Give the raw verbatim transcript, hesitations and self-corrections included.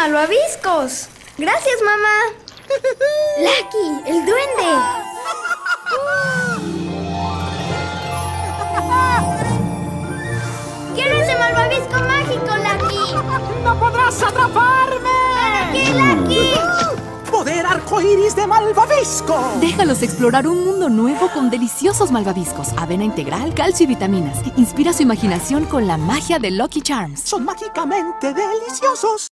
malvaviscos! ¡Gracias, mamá! ¡Lucky, el duende! ¡Quiero ese malvavisco mágico, Lucky! ¡No podrás atraparme! ¡Lucky, Lucky! ¡Poder arcoíris de malvavisco! Déjalos explorar un mundo nuevo con deliciosos malvaviscos, avena integral, calcio y vitaminas. Inspira su imaginación con la magia de Lucky Charms. ¡Son mágicamente deliciosos!